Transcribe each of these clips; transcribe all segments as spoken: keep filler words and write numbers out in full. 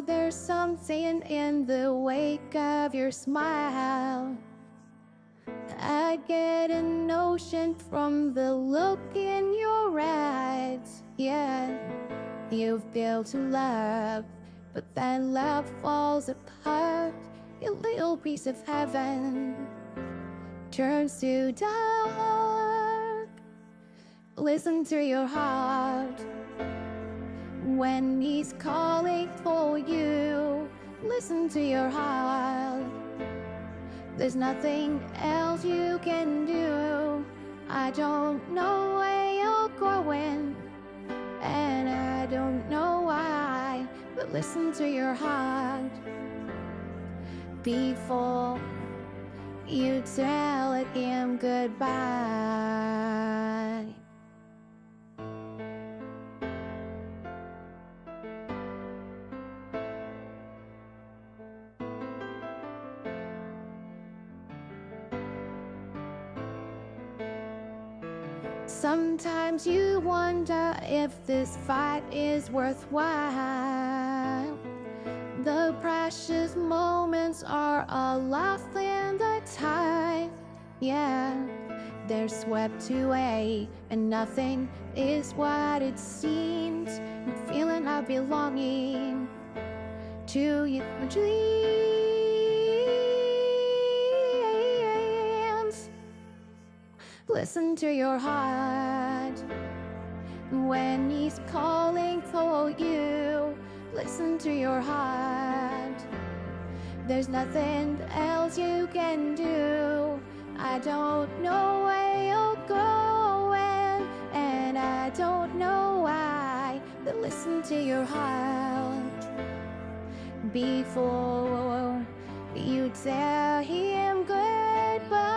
there's something in the wake of your smile. I get a notion from the look in your eyes. Yeah, you've built a love, but that love falls apart. Your little piece of heaven turns to dark. Listen to your heart when he's calling for you. Listen to your heart. There's nothing else you can do. I don't know where you're going, and I don't know why, but listen to your heart before you tell him goodbye. Sometimes you wonder if this fight is worthwhile. The precious moments are all lost in the tide. Yeah, they're swept away, and nothing is what it seems. I'm feeling of belonging to your dreams. Listen to your heart when he's calling for you. Listen to your heart. There's nothing else you can do. I don't know where you're going, and I don't know why, but listen to your heart before you tell him goodbye.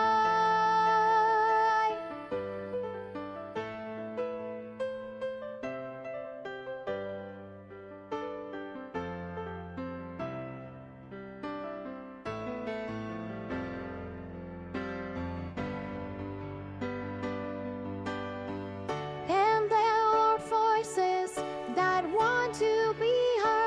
To be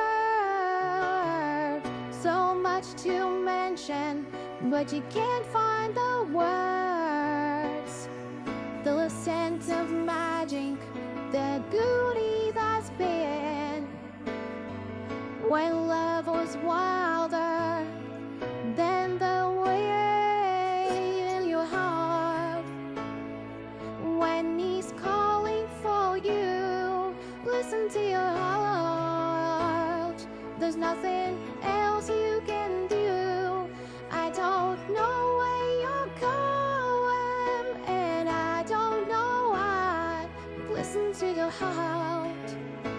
heard, so much to mention, but you can't find the words. The sense of magic, the beauty that's been when love was wilder than the wind in your heart. When he's calling for you, listen to your heart. There's nothing else you can do. I don't know where you're going, and I don't know why. Listen to your heart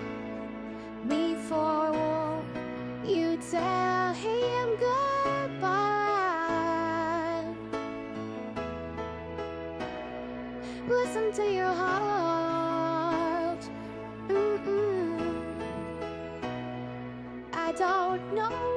before you tell him goodbye. Listen to your heart. Mm-mm. I don't know